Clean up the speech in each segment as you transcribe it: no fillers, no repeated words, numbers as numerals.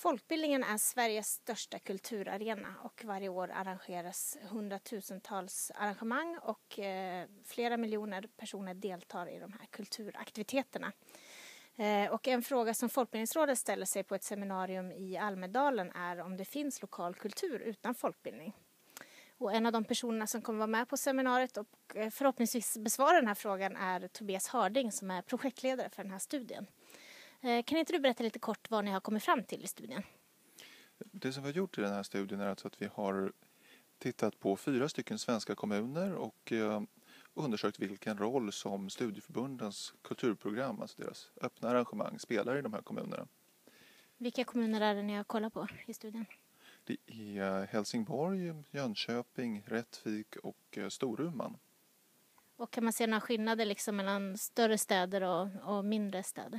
Folkbildningen är Sveriges största kulturarena och varje år arrangeras hundratusentals arrangemang och flera miljoner personer deltar i de här kulturaktiviteterna. Och en fråga som Folkbildningsrådet ställer sig på ett seminarium i Almedalen är om det finns lokal kultur utan folkbildning. Och en av de personerna som kommer vara med på seminariet och förhoppningsvis besvara den här frågan är Tobias Harding som är projektledare för den här studien. Kan inte du berätta lite kort vad ni har kommit fram till i studien? Det som vi har gjort i den här studien är alltså att vi har tittat på 4 stycken svenska kommuner och undersökt vilken roll som studieförbundens kulturprogram, alltså deras öppna arrangemang, spelar i de här kommunerna. Vilka kommuner är det ni har kollat på i studien? Det är Helsingborg, Jönköping, Rättvik och Storuman. Och kan man se några skillnader liksom mellan större städer och mindre städer?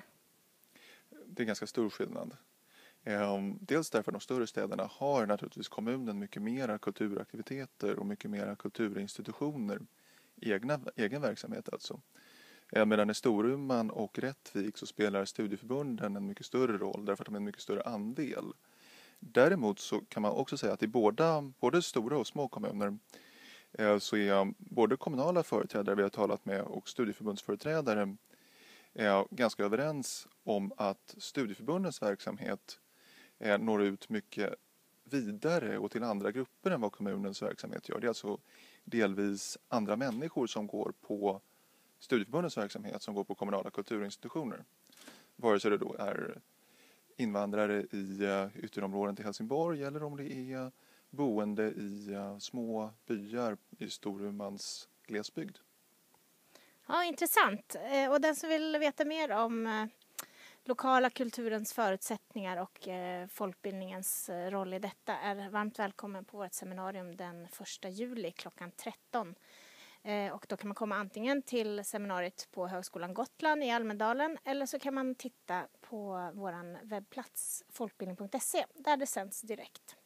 Det är ganska stor skillnad. Dels därför att de större städerna har naturligtvis kommunen mycket mera kulturaktiviteter och mycket mera kulturinstitutioner, egen verksamhet alltså. Medan i Storuman och Rättvik så spelar studieförbunden en mycket större roll därför att de är en mycket större andel. Däremot så kan man också säga att i både stora och små kommuner så är både kommunala företrädare vi har talat med och studieförbundsföreträdare är ganska överens om att studieförbundens verksamhet når ut mycket vidare och till andra grupper än vad kommunens verksamhet gör. Det är alltså delvis andra människor som går på studieförbundens verksamhet som går på kommunala kulturinstitutioner. Vare sig det då är invandrare i ytterområden till Helsingborg eller om det är boende i små byar i Storumans glesbygd. Ja, intressant. Och den som vill veta mer om lokala kulturens förutsättningar och folkbildningens roll i detta är varmt välkommen på vårt seminarium den 1 juli klockan 13. Och då kan man komma antingen till seminariet på Högskolan Gotland i Almedalen eller så kan man titta på vår webbplats folkbildning.se där det sänds direkt.